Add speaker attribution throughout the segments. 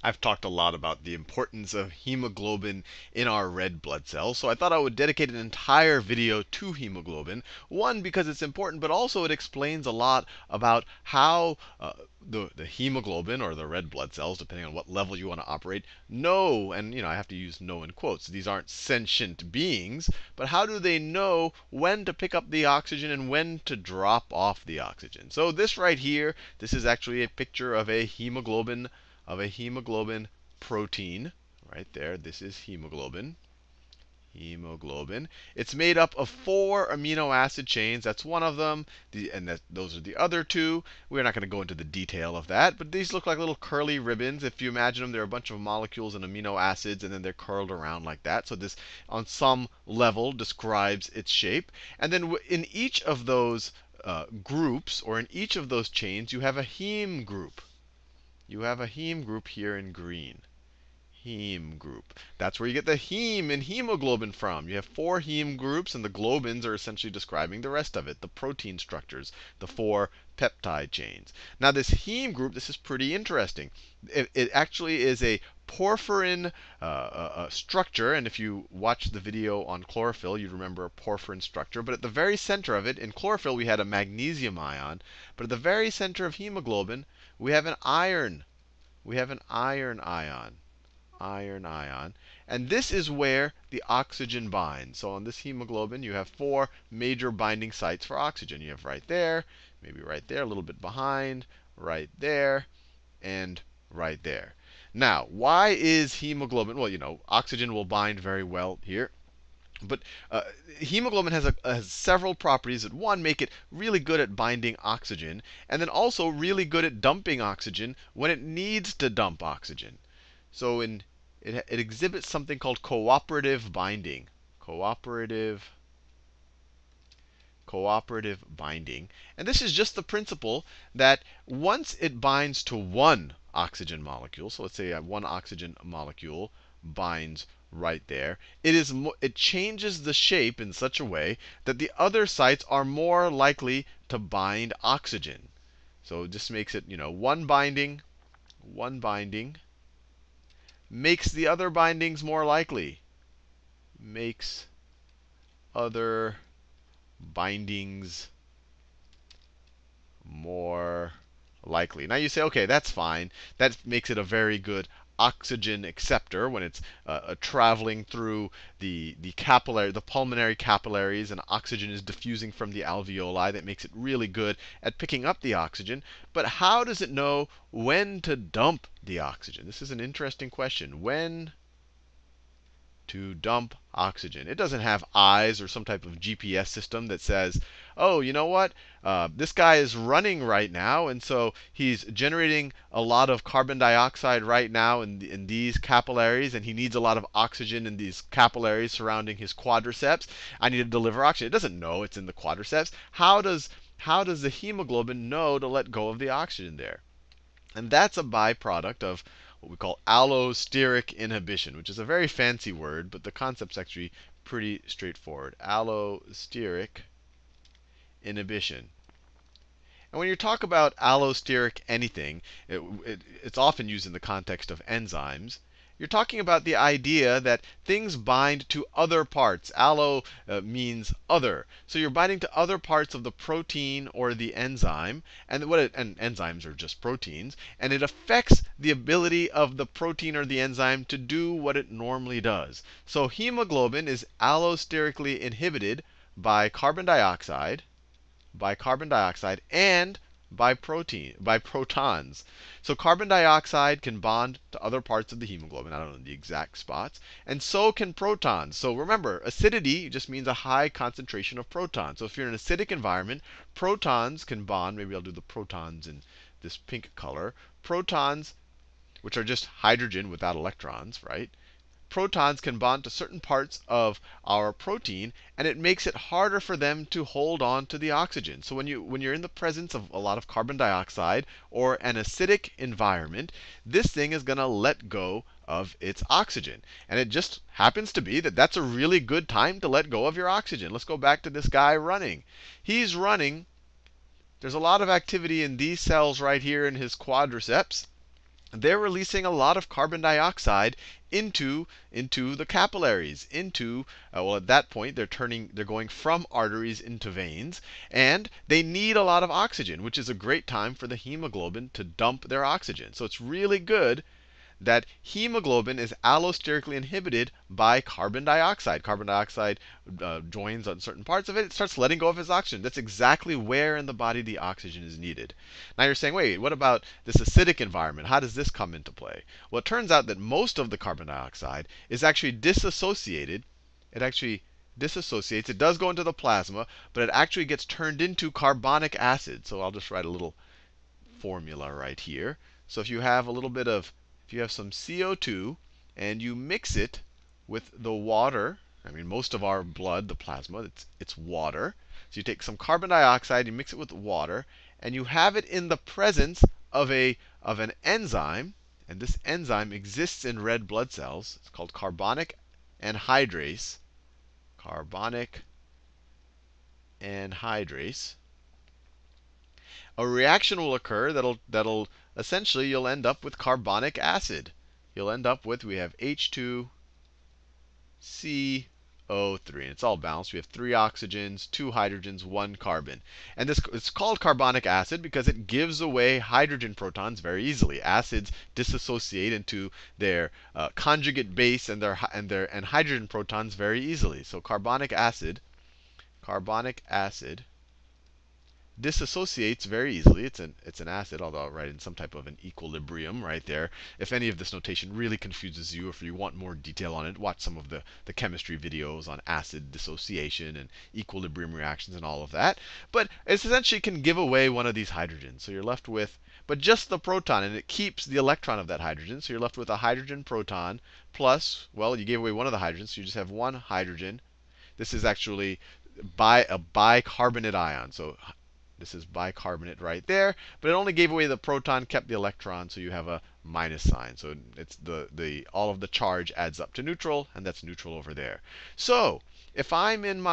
Speaker 1: I've talked a lot about the importance of hemoglobin in our red blood cells, so I thought I would dedicate an entire video to hemoglobin. One, because it's important, but also it explains a lot about how the hemoglobin, or the red blood cells, depending on what level you want to operate, know, and I have to use know in quotes. These aren't sentient beings, but how do they know when to pick up the oxygen and when to drop off the oxygen? So this right here, this is actually a picture of a hemoglobin protein right there. This is hemoglobin. Hemoglobin. It's made up of 4 amino acid chains. That's one of them. Those are the other 2. We're not going to go into the detail of that, but these look like little curly ribbons. If you imagine them, they're a bunch of molecules and amino acids, and then they're curled around like that. So this, on some level, describes its shape. And then in each of those groups, or in each of those chains, you have a heme group. You have a heme group here in green. Heme group. That's where you get the heme in hemoglobin from. You have 4 heme groups, and the globins are essentially describing the rest of it, the protein structures, the 4 peptide chains. Now, this heme group, this is pretty interesting. It actually is a porphyrin structure. And if you watch the video on chlorophyll, you remember a porphyrin structure. But at the very center of it, in chlorophyll, we had a magnesium ion. But at the very center of hemoglobin, we have an iron. We have an iron ion. Iron ion. And this is where the oxygen binds. So on this hemoglobin, you have 4 major binding sites for oxygen. You have right there, maybe right there, a little bit behind, right there, and right there. Now, why is hemoglobin? Well, oxygen will bind very well here. But hemoglobin has several properties that, one, make it really good at binding oxygen, and then also really good at dumping oxygen when it needs to dump oxygen. So it exhibits something called cooperative binding. Cooperative binding. And this is just the principle that once it binds to one oxygen molecule, so let's say one oxygen molecule binds right there, it changes the shape in such a way that the other sites are more likely to bind oxygen. So it just makes it, one binding makes the other bindings more likely. Makes other bindings more likely. Now you say, okay, that's fine. That makes it a very good oxygen acceptor when it's traveling through the pulmonary capillaries, and oxygen is diffusing from the alveoli. That makes it really good at picking up the oxygen. But how does it know when to dump the oxygen? This is an interesting question. When to dump oxygen. It doesn't have eyes or some type of GPS system that says, oh, you know what? This guy is running right now, and so he's generating a lot of carbon dioxide right now in these capillaries, and he needs a lot of oxygen in these capillaries surrounding his quadriceps. I need to deliver oxygen. It doesn't know it's in the quadriceps. How does the hemoglobin know to let go of the oxygen there? And that's a byproduct of what we call allosteric inhibition, which is a very fancy word, but the concept's actually pretty straightforward. Allosteric inhibition. And when you talk about allosteric anything, it's often used in the context of enzymes. You're talking about the idea that things bind to other parts. Allo means other. So you're binding to other parts of the protein or the enzyme. And enzymes are just proteins. And it affects the ability of the protein or the enzyme to do what it normally does. So hemoglobin is allosterically inhibited by carbon dioxide, and by protons. So carbon dioxide can bond to other parts of the hemoglobin. I don't know the exact spots. And so can protons. So remember, acidity just means a high concentration of protons. So if you're in an acidic environment, protons can bond. Maybe I'll do the protons in this pink color. Protons, which are just hydrogen without electrons, right? Protons can bond to certain parts of our protein, and it makes it harder for them to hold on to the oxygen. So when you're in the presence of a lot of carbon dioxide or an acidic environment, this thing is going to let go of its oxygen. And it just happens to be that that's a really good time to let go of your oxygen. Let's go back to this guy running. He's running. There's a lot of activity in these cells right here in his quadriceps. they're releasing a lot of carbon dioxide into the capillaries, into well, at that point they're going from arteries into veins, and they need a lot of oxygen, which is a great time for the hemoglobin to dump their oxygen. So it's really good that hemoglobin is allosterically inhibited by carbon dioxide. Carbon dioxide joins on certain parts of it. It starts letting go of its oxygen. That's exactly where in the body the oxygen is needed. Now you're saying, wait, what about this acidic environment? How does this come into play? Well, it turns out that most of the carbon dioxide is actually disassociated. It actually dissociates. It does go into the plasma, but it actually gets turned into carbonic acid. So I'll just write a little formula right here. So if you have a little bit of, if you have some CO2 and you mix it with the water, I mean, most of our blood, the plasma, it's water. So you take some carbon dioxide, you mix it with water, and you have it in the presence of an enzyme, and this enzyme exists in red blood cells. It's called carbonic anhydrase. Carbonic anhydrase. A reaction will occur that'll essentially you'll end up with carbonic acid. You'll end up with, we have H2CO3, and it's all balanced. We have 3 oxygens, 2 hydrogens, 1 carbon. And this it's called carbonic acid because it gives away hydrogen protons very easily. Acids dissociate into their conjugate base and hydrogen protons very easily. So carbonic acid dissociates very easily. It's an acid, although I'll write in some type of an equilibrium right there. If any of this notation really confuses you, or if you want more detail on it, watch some of the chemistry videos on acid dissociation and equilibrium reactions and all of that. But it essentially can give away one of these hydrogens. So you're left with, but just the proton, and it keeps the electron of that hydrogen. So you're left with a hydrogen proton plus, well, you gave away one of the hydrogens, so you just have 1 hydrogen. This is actually a bicarbonate ion. So this is bicarbonate right there, but it only gave away the proton, kept the electron, so you have a minus sign. So it's all of the charge adds up to neutral, and that's neutral over there. So if I'm in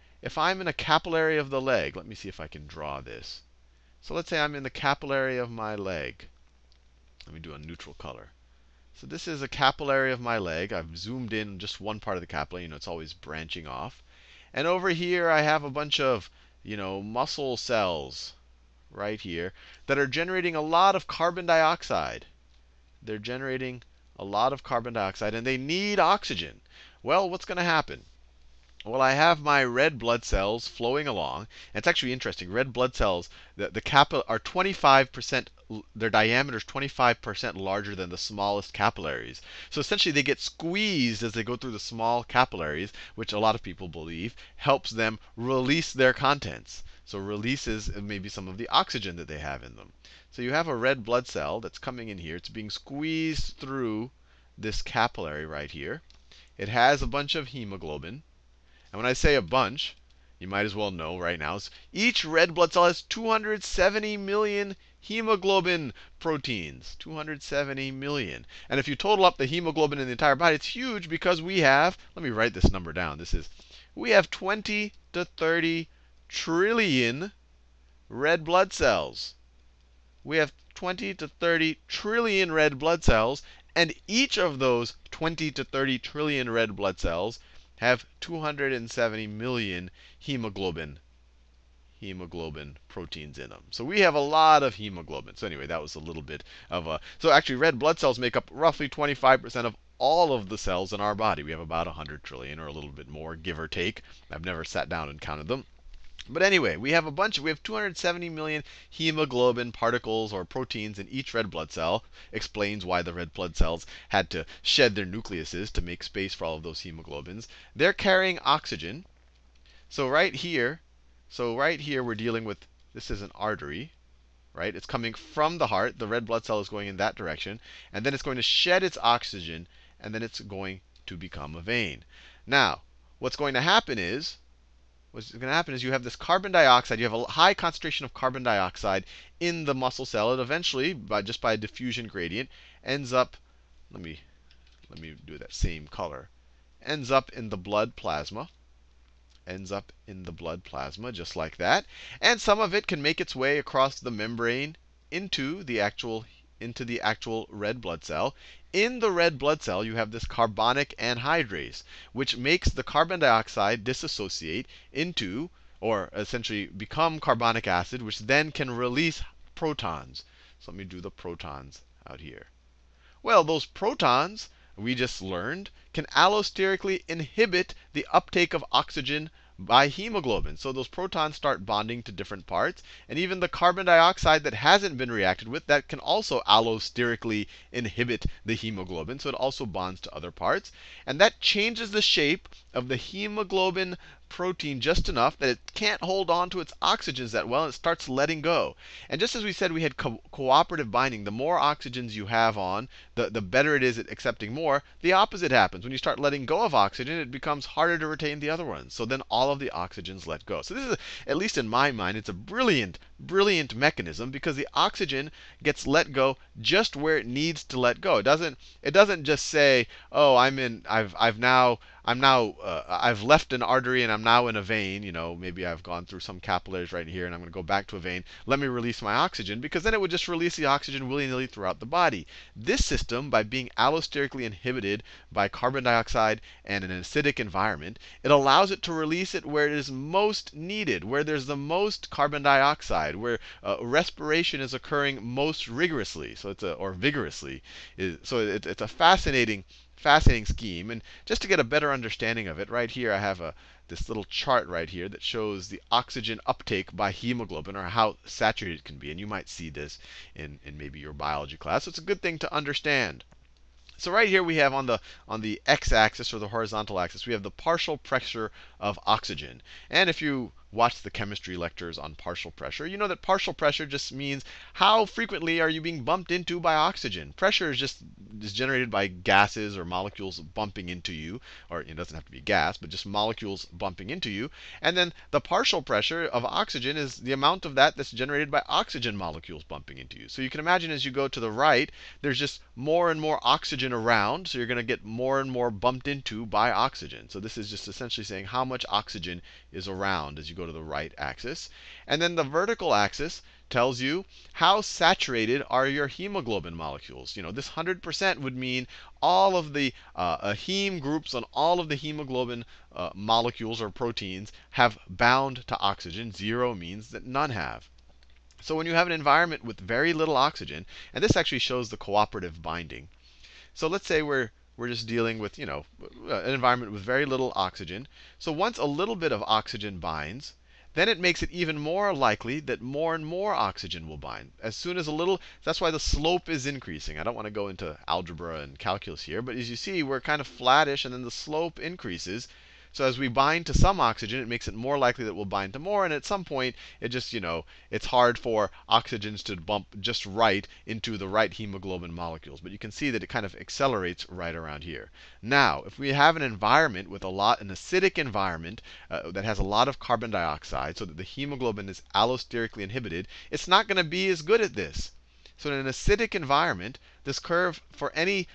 Speaker 1: a capillary of the leg, let me see if I can draw this. So let's say I'm in the capillary of my leg. Let me do a neutral color. So this is a capillary of my leg. I've zoomed in just one part of the capillary. It's always branching off. And over here I have a bunch of muscle cells right here that are generating a lot of carbon dioxide. They're generating a lot of carbon dioxide, and they need oxygen. Well, what's going to happen? Well, I have my red blood cells flowing along. And it's actually interesting. Red blood cells, the kappa are 25%, their diameter is 25% larger than the smallest capillaries. So essentially, they get squeezed as they go through the small capillaries, which a lot of people believe helps them release their contents. So releases maybe some of the oxygen that they have in them. So you have a red blood cell that's coming in here. It's being squeezed through this capillary right here. It has a bunch of hemoglobin. And when I say a bunch, you might as well know right now, each red blood cell has 270 million hemoglobin proteins. 270 million. And if you total up the hemoglobin in the entire body, it's huge because we have, let me write this number down. We have 20 to 30 trillion red blood cells. We have 20 to 30 trillion red blood cells, and each of those 20 to 30 trillion red blood cells have 270 million hemoglobin proteins in them. So we have a lot of hemoglobin. So anyway, that was a little bit of a, so actually red blood cells make up roughly 25% of all of the cells in our body. We have about 100 trillion or a little bit more, give or take. I've never sat down and counted them. But anyway, we have 270 million hemoglobin particles or proteins in each red blood cell. Explains why the red blood cells had to shed their nucleuses to make space for all of those hemoglobins. They're carrying oxygen. So right here we're dealing with, this is an artery, right? It's coming from the heart. The red blood cell is going in that direction. And then it's going to shed its oxygen, and then it's going to become a vein. Now, what's going to happen is you have this carbon dioxide. You have a high concentration of carbon dioxide in the muscle cell. It eventually, just by a diffusion gradient, ends up, let me do that same color, ends up in the blood plasma. Ends up in the blood plasma, just like that. And some of it can make its way across the membrane into the actual into the actual red blood cell. In the red blood cell, you have this carbonic anhydrase, which makes the carbon dioxide dissociate into, or essentially become carbonic acid, which then can release protons. So let me do the protons out here. Well, those protons, we just learned, can allosterically inhibit the uptake of oxygen by hemoglobin. So those protons start bonding to different parts. And even the carbon dioxide that hasn't been reacted with, that can also allosterically inhibit the hemoglobin. So it also bonds to other parts. And that changes the shape of the hemoglobin protein just enough that it can't hold on to its oxygens that well, and it starts letting go. And just as we said we had cooperative binding, the more oxygens you have on, the better it is at accepting more. The opposite happens. When you start letting go of oxygen, it becomes harder to retain the other ones. So then all of the oxygens let go. So this is, at least in my mind, it's a brilliant mechanism, because the oxygen gets let go just where it needs to let go. It doesn't just say, oh, I've left an artery and I'm now in a vein. Maybe I've gone through some capillaries right here and I'm going to go back to a vein. Let me release my oxygen, because then it would just release the oxygen willy-nilly throughout the body. This system, by being allosterically inhibited by carbon dioxide and an acidic environment, it allows it to release it where it is most needed, where there's the most carbon dioxide, where respiration is occurring most rigorously, or vigorously. So it's a fascinating scheme. And just to get a better understanding of it, right here I have this little chart right here that shows the oxygen uptake by hemoglobin, or how saturated it can be. And you might see this in maybe your biology class. So it's a good thing to understand. So right here we have on the x-axis, or the horizontal axis, we have the partial pressure of oxygen. And if you watch the chemistry lectures on partial pressure, you know that partial pressure just means how frequently are you being bumped into by oxygen. Pressure is generated by gases or molecules bumping into you, or it doesn't have to be gas, but just molecules bumping into you. And then the partial pressure of oxygen is the amount of that's generated by oxygen molecules bumping into you. So you can imagine as you go to the right, there's just more and more oxygen around, so you're going to get more and more bumped into by oxygen. So this is just essentially saying how much oxygen is around as you go to the right axis. And then the vertical axis tells you how saturated are your hemoglobin molecules. This 100% would mean all of the heme groups on all of the hemoglobin molecules or proteins have bound to oxygen. 0 means that none have. So when you have an environment with very little oxygen, and this actually shows the cooperative binding. So let's say we're just dealing with, an environment with very little oxygen. So once a little bit of oxygen binds, then it makes it even more likely that more and more oxygen will bind. As soon as a little, that's why the slope is increasing. I don't want to go into algebra and calculus here, but as you see, we're kind of flattish, and then the slope increases. So as we bind to some oxygen, it makes it more likely that we'll bind to more. And at some point, it just, it's hard for oxygens to bump just right into the right hemoglobin molecules. But you can see that it kind of accelerates right around here. Now, if we have an environment with an acidic environment that has a lot of carbon dioxide, so that the hemoglobin is allosterically inhibited, it's not going to be as good at this. So in an acidic environment, this curve for any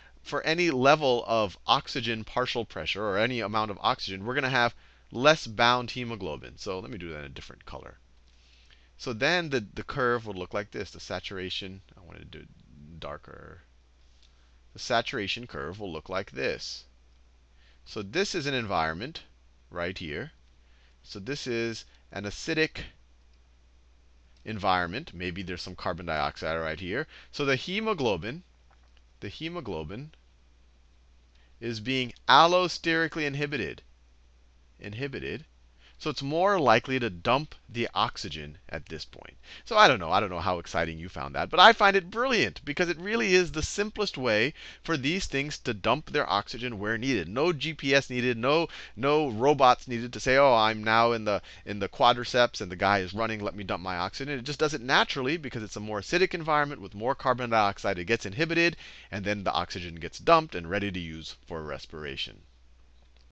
Speaker 1: level of oxygen partial pressure, or any amount of oxygen, we're going to have less bound hemoglobin. So let me do that in a different color. So then the curve would look like this. The saturation, I wanted to do it darker. The saturation curve will look like this. So this is an environment right here. So this is an acidic environment. Maybe there's some carbon dioxide right here. So the hemoglobin is being allosterically inhibited. So it's more likely to dump the oxygen at this point. So I don't know how exciting you found that, but I find it brilliant, because it really is the simplest way for these things to dump their oxygen where needed. No GPS needed, no robots needed to say, oh, I'm now in the quadriceps and the guy is running, let me dump my oxygen. It just does it naturally, because it's a more acidic environment with more carbon dioxide. It gets inhibited, and then the oxygen gets dumped and ready to use for respiration.